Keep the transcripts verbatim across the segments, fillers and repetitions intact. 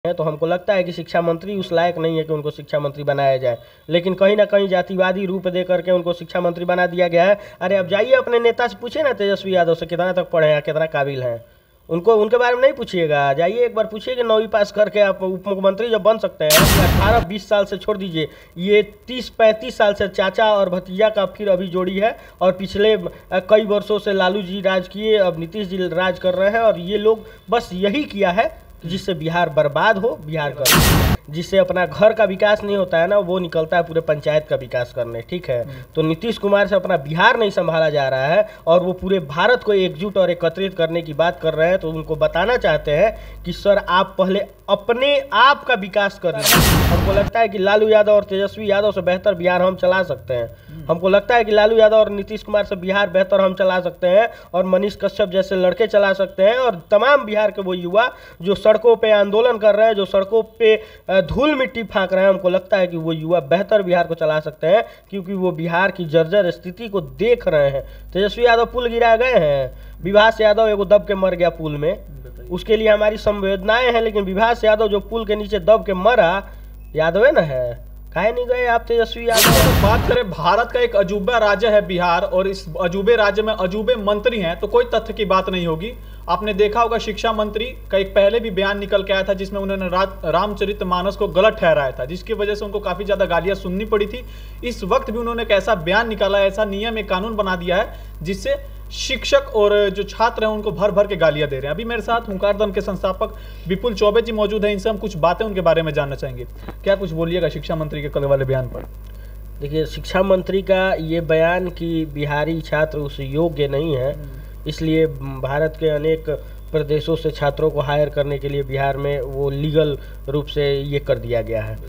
है तो हमको लगता है कि शिक्षा मंत्री उस लायक नहीं है कि उनको शिक्षा मंत्री बनाया जाए, लेकिन कहीं ना कहीं जातिवादी रूप दे करके उनको शिक्षा मंत्री बना दिया गया है। अरे अब जाइए अपने नेता से पूछिए ना, तेजस्वी यादव से, कितना तक पढ़े हैं, कितना काबिल हैं, उनको उनके बारे में नहीं पूछिएगा। जाइए एक बार पूछिए कि नौवीं पास करके आप उप मुख्यमंत्री जब बन सकते हैं, अठारह बीस साल से छोड़ दीजिए, ये तीस पैंतीस साल से चाचा और भतीजा का फिर अभी जोड़ी है, और पिछले कई वर्षों से लालू जी राज किए, अब नीतीश जी राज कर रहे हैं, और ये लोग बस यही किया है जिससे बिहार बर्बाद हो, बिहार का जिससे अपना घर का विकास नहीं होता है ना, वो निकलता है पूरे पंचायत का विकास करने। ठीक है, तो नीतीश कुमार से अपना बिहार नहीं संभाला जा रहा है और वो पूरे भारत को एकजुट और एकत्रित करने की बात कर रहे हैं। तो उनको बताना चाहते हैं कि सर आप पहले अपने आप का विकास कर लीजिए। हमको लगता है कि लालू यादव और तेजस्वी यादव से बेहतर बिहार हम चला सकते हैं। हमको लगता है कि लालू यादव और नीतीश कुमार से बिहार बेहतर हम चला सकते हैं, और मनीष कश्यप जैसे लड़के चला सकते हैं, और तमाम बिहार के वो युवा जो सड़कों पे आंदोलन कर रहे हैं, जो सड़कों पे धूल मिट्टी फेंक रहे हैं, हमको लगता है कि वो युवा बेहतर बिहार को चला सकते हैं, क्योंकि वो बिहार की जर्जर स्थिति को देख रहे हैं। तेजस्वी यादव पुल गिरा गए हैं, विभास यादव एगो दब के मर गया पुल में, उसके लिए हमारी संवेदनाएं हैं, लेकिन विभास यादव जो पुल के नीचे दब के मरा, यादव है ना है, काहे नहीं गए आप तेजस्वी यादव? बात करें भारत का एक अजूबा राज्य है बिहार, और इस अजूबे राज्य में अजूबे मंत्री हैं, तो कोई तथ्य की बात नहीं होगी। आपने देखा होगा शिक्षा मंत्री का एक पहले भी बयान निकल के आया था, जिसमें उन्होंने रामचरितमानस को गलत ठहराया था, जिसकी वजह से उनको काफी ज्यादा गालियां सुननी पड़ी थी। इस वक्त भी उन्होंने एक ऐसा बयान निकाला, ऐसा नियम, एक कानून बना दिया है जिससे शिक्षक और जो छात्र हैं उनको भर भर के गालियां दे रहे हैं। अभी मेरे साथ हुंकार दल के संस्थापक विपुल चौबे जी मौजूद हैं, इनसे हम कुछ बातें उनके बारे में जानना चाहेंगे। क्या कुछ बोलिएगा शिक्षा मंत्री के कल वाले बयान पर? देखिए, शिक्षा मंत्री का ये बयान कि बिहारी छात्र उस योग्य नहीं है, इसलिए भारत के अनेक प्रदेशों से छात्रों को हायर करने के लिए बिहार में वो लीगल रूप से ये कर दिया गया है।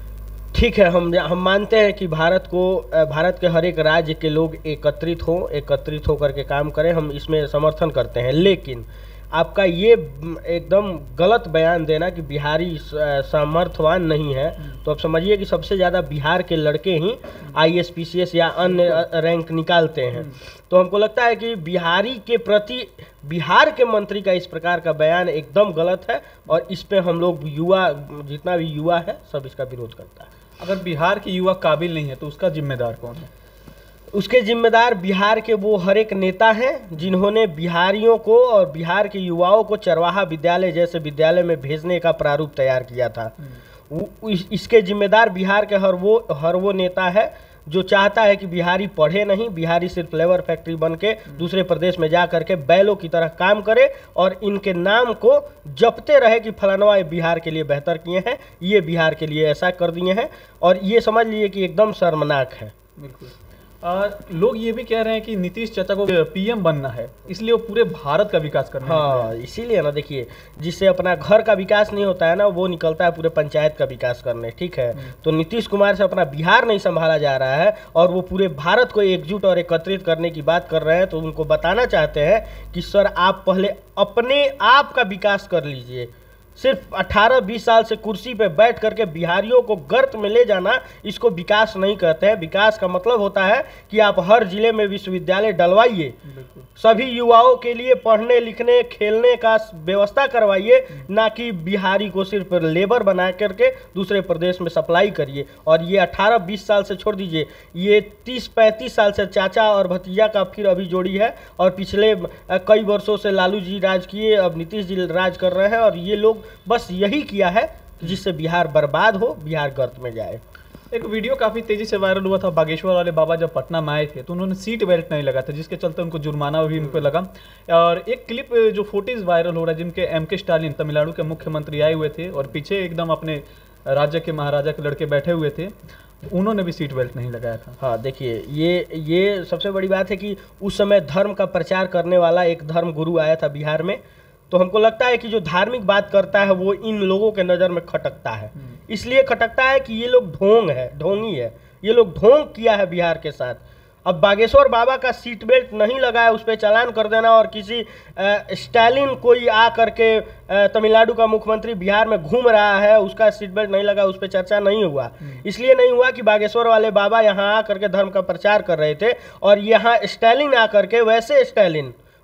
ठीक है, हम हम मानते हैं कि भारत को भारत के हर एक राज्य के लोग एकत्रित हो एकत्रित होकर के काम करें, हम इसमें समर्थन करते हैं, लेकिन आपका ये एकदम गलत बयान देना कि बिहारी सामर्थ्यवान नहीं है, तो आप समझिए कि सबसे ज़्यादा बिहार के लड़के ही I S P C S या अन्य रैंक निकालते हैं। तो हमको लगता है कि बिहारी के प्रति बिहार के मंत्री का इस प्रकार का बयान एकदम गलत है, और इस पे हम लोग युवा, जितना भी युवा है, सब इसका विरोध करता है। अगर बिहार के युवा काबिल नहीं है तो उसका जिम्मेदार कौन है? उसके जिम्मेदार बिहार के वो हर एक नेता हैं जिन्होंने बिहारियों को और बिहार के युवाओं को चरवाहा विद्यालय जैसे विद्यालय में भेजने का प्रारूप तैयार किया था। इसके जिम्मेदार बिहार के हर वो हर वो नेता है जो चाहता है कि बिहारी पढ़े नहीं, बिहारी सिर्फ लेबर फैक्ट्री बन के दूसरे प्रदेश में जा करके बैलों की तरह काम करे और इनके नाम को जपते रहे कि फलानवा ये बिहार के लिए बेहतर किए हैं, ये बिहार के लिए ऐसा कर दिए हैं, और ये समझ लीजिए कि एकदम शर्मनाक है। बिल्कुल। आ, लोग ये भी कह रहे हैं कि नीतीश चाचा को पीएम बनना है, इसलिए वो पूरे भारत का विकास करना है। हाँ, इसीलिए ना, देखिए, जिससे अपना घर का विकास नहीं होता है ना, वो निकलता है पूरे पंचायत का विकास करने। ठीक है, तो नीतीश कुमार से अपना बिहार नहीं संभाला जा रहा है और वो पूरे भारत को एकजुट और एकत्रित करने की बात कर रहे हैं। तो उनको बताना चाहते हैं कि सर आप पहले अपने आप का विकास कर लीजिए। सिर्फ अठारह बीस साल से कुर्सी पे बैठ करके बिहारियों को गर्त में ले जाना, इसको विकास नहीं कहते हैं। विकास का मतलब होता है कि आप हर जिले में विश्वविद्यालय डलवाइए, सभी युवाओं के लिए पढ़ने लिखने खेलने का व्यवस्था करवाइए, ना कि बिहारी को सिर्फ लेबर बना करके दूसरे प्रदेश में सप्लाई करिए। और ये अठारह बीस साल से छोड़ दीजिए, ये तीस पैंतीस साल से चाचा और भतीजा का फिर अभी जोड़ी है, और पिछले कई वर्षों से लालू जी राज किए, अब नीतीश जी राज कर रहे हैं, और ये लोग बस यही किया है जिससे बिहार बर्बाद हो, बिहार गर्त में जाए। एक वीडियो काफी तेजी से वायरल हुआ था, बागेश्वर वाले बाबा जब पटना में आए थे तो उन्होंने सीट बेल्ट नहीं लगा था, जिसके चलते उनको जुर्माना भी उन पर लगा। और एक क्लिप जो फुटेज वायरल हो रहा है, जिनके एम के स्टालिन तमिलनाडु के मुख्यमंत्री आए हुए थे और पीछे एकदम अपने राज्य के महाराजा के लड़के बैठे हुए थे, उन्होंने भी सीट बेल्ट नहीं लगाया था। हाँ, देखिए, ये ये सबसे बड़ी बात है कि उस समय धर्म का प्रचार करने वाला एक धर्म गुरु आया था बिहार में। तो हमको लगता है कि जो धार्मिक बात करता है वो इन लोगों के नज़र में खटकता है, इसलिए खटकता है कि ये लोग ढोंग है, ढोंगी है, ये लोग ढोंग किया है बिहार के साथ। अब बागेश्वर बाबा का सीट बेल्ट नहीं लगा है, उस पर चालान कर देना, और किसी स्टालिन कोई आ करके तमिलनाडु का मुख्यमंत्री बिहार में घूम रहा है, उसका सीट बेल्ट नहीं लगा, उस पर चर्चा नहीं हुआ। इसलिए नहीं हुआ कि बागेश्वर वाले बाबा यहाँ आ करके धर्म का प्रचार कर रहे थे, और यहाँ स्टालिन आ करके, वैसे स्टालिन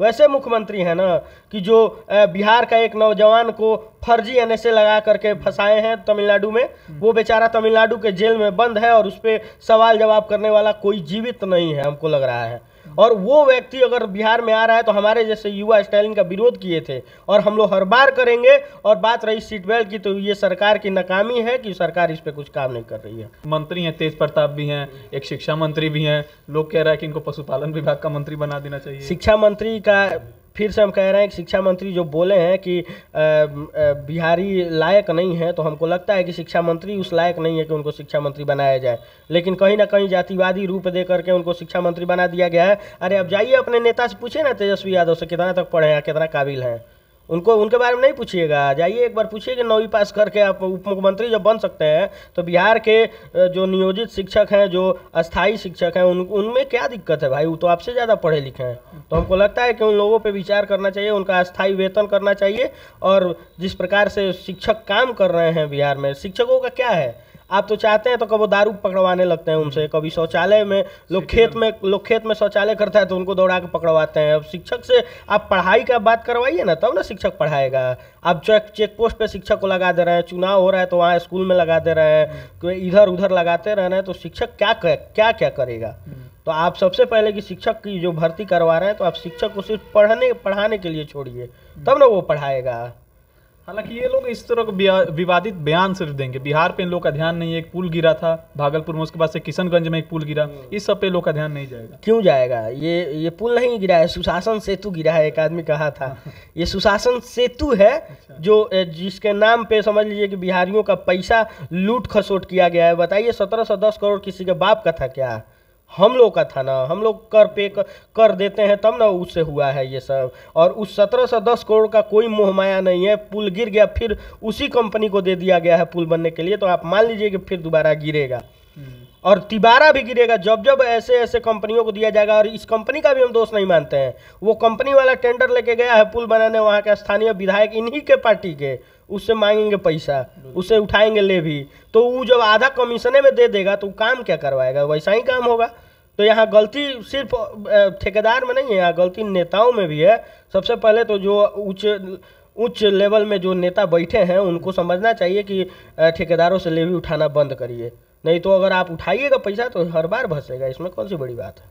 वैसे मुख्यमंत्री हैं ना कि जो अ, बिहार का एक नौजवान को फर्जी एन एस ए लगा करके फंसाए हैं तमिलनाडु में। वो बेचारा तमिलनाडु के जेल में बंद है और उस पर सवाल जवाब करने वाला कोई जीवित नहीं है, हमको लग रहा है। और वो व्यक्ति अगर बिहार में आ रहा है तो हमारे जैसे युवा स्टालिन का विरोध किए थे और हम लोग हर बार करेंगे। और बात रही सीट बेल्ट की, तो ये सरकार की नाकामी है कि सरकार इस पे कुछ काम नहीं कर रही है। मंत्री हैं, तेज प्रताप भी हैं, एक शिक्षा मंत्री भी हैं, लोग कह रहे हैं कि इनको पशुपालन विभाग का मंत्री बना देना चाहिए। शिक्षा मंत्री का फिर से हम कह रहे हैं कि शिक्षा मंत्री जो बोले हैं कि आ, आ, बिहारी लायक नहीं है, तो हमको लगता है कि शिक्षा मंत्री उस लायक नहीं है कि उनको शिक्षा मंत्री बनाया जाए। लेकिन कहीं ना कहीं जातिवादी रूप दे करके उनको शिक्षा मंत्री बना दिया गया है। अरे अब जाइए अपने नेता से पूछिए ना, तेजस्वी यादव से, कितना तक पढ़े हैं, कितना काबिल हैं। उनको उनके बारे में नहीं पूछिएगा, जाइए एक बार पूछिए कि नौवीं पास करके आप उप मुख्यमंत्री जब बन सकते हैं तो बिहार के जो नियोजित शिक्षक हैं, जो अस्थाई शिक्षक हैं, उन उनमें क्या दिक्कत है भाई? वो तो आपसे ज़्यादा पढ़े लिखे हैं। तो हमको लगता है कि उन लोगों पे विचार करना चाहिए, उनका अस्थाई वेतन करना चाहिए। और जिस प्रकार से शिक्षक काम कर रहे हैं बिहार में, शिक्षकों का क्या है? आप तो चाहते हैं तो कभी दारू पकड़वाने लगते हैं उनसे, कभी शौचालय में लोग खेत में लोग खेत में शौचालय करता है तो उनको दौड़ा के पकड़वाते हैं। अब शिक्षक से आप पढ़ाई का बात करवाइए ना, तब ना शिक्षक पढ़ाएगा। आप चेक चेक पोस्ट पे शिक्षक को लगा दे रहे हैं, चुनाव हो रहा है तो वहाँ स्कूल में लगा दे रहे हैं, इधर उधर लगाते रह रहे हैं, तो शिक्षक क्या क्या क्या करेगा? तो आप सबसे पहले कि शिक्षक की जो भर्ती करवा रहे हैं तो आप शिक्षक को सिर्फ पढ़ने पढ़ाने के लिए छोड़िए, तब ना वो पढ़ाएगा। हालांकि ये लोग इस तरह का विवादित बयान सिर्फ देंगे, बिहार पे इन लोग का ध्यान नहीं है। एक पुल गिरा था भागलपुर में, उसके बाद से किशनगंज में एक पुल गिरा, इस सब पे लोग का ध्यान नहीं जाएगा। क्यों जाएगा? ये ये पुल नहीं गिरा है, सुशासन सेतु गिरा है। एक आदमी कहा था ये सुशासन सेतु है, जो जिसके नाम पे समझ लीजिए कि बिहारियों का पैसा लूट खसोट किया गया है। बताइए, सत्रह सौ दस करोड़ किसी के बाप का था क्या? हम लोग का था ना, हम लोग कर पे कर देते हैं तब ना उससे हुआ है ये सब। और उस सत्रह सौ दस करोड़ का कोई मोह माया नहीं है। पुल गिर गया, फिर उसी कंपनी को दे दिया गया है पुल बनने के लिए, तो आप मान लीजिए कि फिर दोबारा गिरेगा और तिबारा भी गिरेगा जब जब ऐसे ऐसे कंपनियों को दिया जाएगा। और इस कंपनी का भी हम दोष नहीं मानते हैं, वो कंपनी वाला टेंडर लेके गया है पुल बनाने, वहाँ के स्थानीय विधायक इन्हीं के पार्टी के, उससे मांगेंगे पैसा, उससे उठाएंगे ले भी, तो वो जब आधा कमीशने में दे देगा तो काम क्या करवाएगा? वैसा ही काम होगा। तो यहाँ गलती सिर्फ ठेकेदार में नहीं है, यहाँ गलती नेताओं में भी है। सबसे पहले तो जो उच्च उच्च लेवल में जो नेता बैठे हैं उनको समझना चाहिए कि ठेकेदारों से लेवी उठाना बंद करिए, नहीं तो अगर आप उठाइएगा पैसा तो हर बार भसेगा। इसमें कौन सी बड़ी बात है?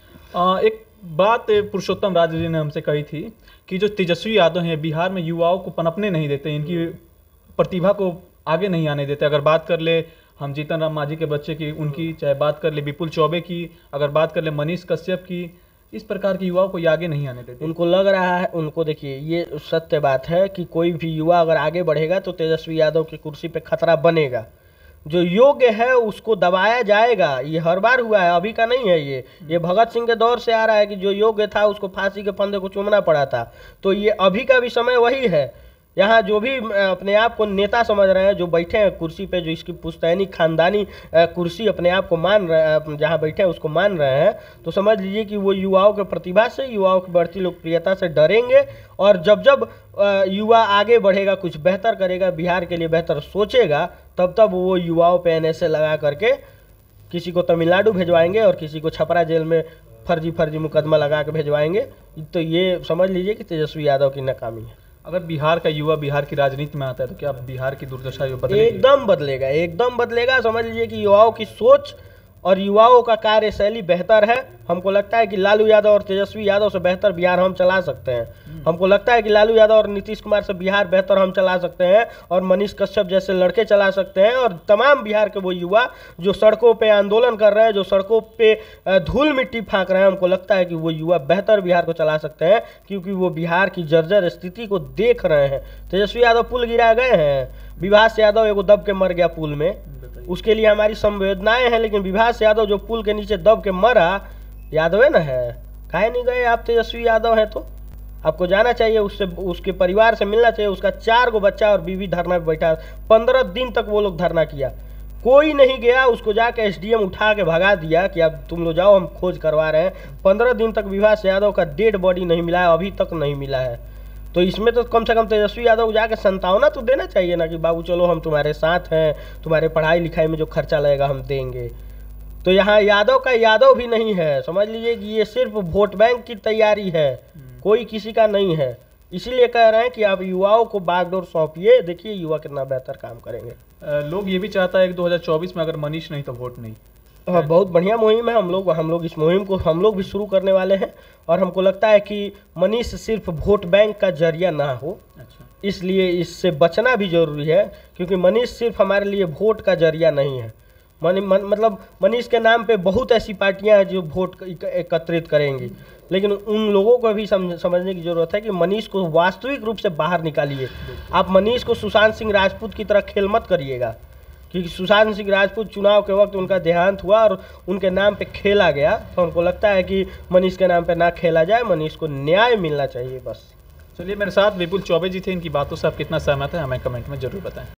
आ, एक बात पुरुषोत्तम राज जी ने हमसे कही थी कि जो तेजस्वी यादव हैं बिहार में युवाओं को पनपने नहीं देते, इनकी प्रतिभा को आगे नहीं आने देते। अगर बात कर ले हम जीतन राम मांझी के बच्चे की, उनकी, चाहे बात कर ले विपुल चौबे की, अगर बात कर ले मनीष कश्यप की, इस प्रकार के युवाओं को ये आगे नहीं आने देते। उनको लग रहा है, उनको देखिए ये सत्य बात है कि कोई भी युवा अगर आगे बढ़ेगा तो तेजस्वी यादव की कुर्सी पे खतरा बनेगा। जो योग्य है उसको दबाया जाएगा, ये हर बार हुआ है, अभी का नहीं है ये ये भगत सिंह के दौर से आ रहा है कि जो योग्य था उसको फांसी के फंदे को चूमना पड़ा था। तो ये अभी का भी समय वही है। यहाँ जो भी अपने आप को नेता समझ रहे हैं, जो बैठे हैं कुर्सी पे, जो इसकी पुश्तैनी खानदानी कुर्सी अपने आप को मान रहे हैं, जहाँ बैठे हैं उसको मान रहे हैं, तो समझ लीजिए कि वो युवाओं के प्रतिभा से, युवाओं की बढ़ती लोकप्रियता से डरेंगे। और जब जब युवा आगे बढ़ेगा, कुछ बेहतर करेगा, बिहार के लिए बेहतर सोचेगा, तब तब वो युवाओं पे एन एस ए लगा करके किसी को तमिलनाडु भेजवाएंगे और किसी को छपरा जेल में फर्जी फर्जी मुकदमा लगा के भेजवाएंगे। तो ये समझ लीजिए कि तेजस्वी यादव की नाकामी है। अगर बिहार का युवा बिहार की राजनीति में आता है तो क्या बिहार की दुर्दशा बदलेगी? एकदम बदलेगा, एकदम बदलेगा। समझ लीजिए कि युवाओं की सोच और युवाओं का कार्यशैली बेहतर है। हमको लगता है कि लालू यादव और तेजस्वी यादव से बेहतर बिहार हम चला सकते हैं। हमको लगता है कि लालू यादव और नीतीश कुमार से बिहार बेहतर हम चला सकते हैं, और मनीष कश्यप जैसे लड़के चला सकते हैं। और तमाम बिहार के वो युवा जो सड़कों पे आंदोलन कर रहे हैं, जो सड़कों पे धूल मिट्टी फाँक रहे हैं, हमको लगता है कि वो युवा बेहतर बिहार को चला सकते हैं, क्योंकि वो बिहार की जर्जर स्थिति को देख रहे हैं। तेजस्वी यादव पुल गिरा गए हैं, विभास यादव एगो दब के मर गया पुल में, उसके लिए हमारी संवेदनाएं हैं। लेकिन विभास यादव जो पुल के नीचे दब के मरा, यादव है ना है, काहे नहीं गए आप? तेजस्वी यादव हैं तो आपको जाना चाहिए, उससे उसके परिवार से मिलना चाहिए। उसका चार गो बच्चा और बीवी धरना पे बैठा, पंद्रह दिन तक वो लोग धरना किया, कोई नहीं गया। उसको जाके एस डी एम उठा के भगा दिया कि अब तुम लोग जाओ, हम खोज करवा रहे हैं। पंद्रह दिन तक विभास यादव का डेड बॉडी नहीं मिला है, अभी तक नहीं मिला है। तो इसमें तो कम से कम तेजस्वी यादव को जाके संतावना तो देना चाहिए ना कि बाबू चलो हम तुम्हारे साथ हैं, तुम्हारे पढ़ाई लिखाई में जो खर्चा लगेगा हम देंगे। तो यहाँ यादव का यादव भी नहीं है, समझ लीजिए कि ये सिर्फ वोट बैंक की तैयारी है। कोई किसी का नहीं है। इसीलिए कह रहे हैं कि आप युवाओं को बागडोर सौंपिए, देखिए युवा कितना बेहतर काम करेंगे। अ, लोग ये भी चाहता है कि दो हज़ार चौबीस में अगर मनीष नहीं तो वोट नहीं। हाँ, बहुत बढ़िया मुहिम है। हम लोग हम लोग इस मुहिम को हम लोग भी शुरू करने वाले हैं और हमको लगता है कि मनीष सिर्फ वोट बैंक का जरिया ना हो, अच्छा, इसलिए इससे बचना भी जरूरी है, क्योंकि मनीष सिर्फ हमारे लिए वोट का जरिया नहीं है। मन, मन मतलब मनीष के नाम पे बहुत ऐसी पार्टियां हैं जो वोट एक- एकत्रित करेंगी, लेकिन उन लोगों को भी समझ, समझने की जरूरत है कि मनीष को वास्तविक रूप से बाहर निकालिए। आप मनीष को सुशांत सिंह राजपूत की तरह खेल मत करिएगा, क्योंकि सुशांत सिंह राजपूत चुनाव के वक्त उनका देहांत हुआ और उनके नाम पे खेला गया। तो हमको लगता है कि मनीष के नाम पे ना खेला जाए, मनीष को न्याय मिलना चाहिए बस। चलिए, मेरे साथ विपुल चौबे जी थे। इनकी बातों से आप कितना सहमत हैं हमें कमेंट में जरूर बताएं।